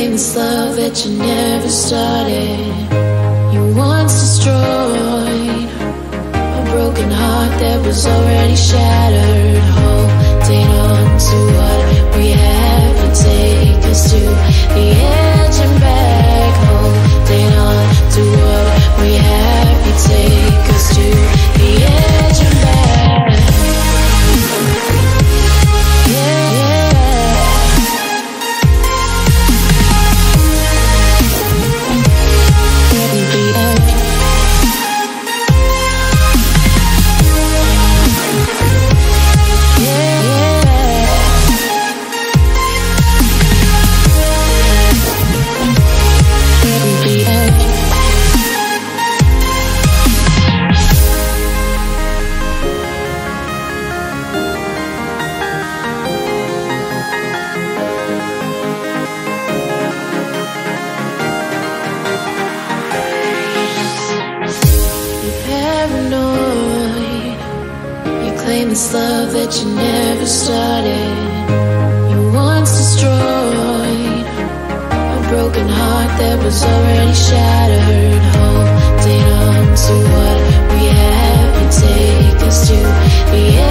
claim this love that you never started. You once destroyed a broken heart that was already shattered. Holding on to what we have, you take us to the edge and back. Holding on to what we have, you take us to the edge and back. This love that you never started. You once destroyed a broken heart that was already shattered. Holding on to what we have, you take us to the end.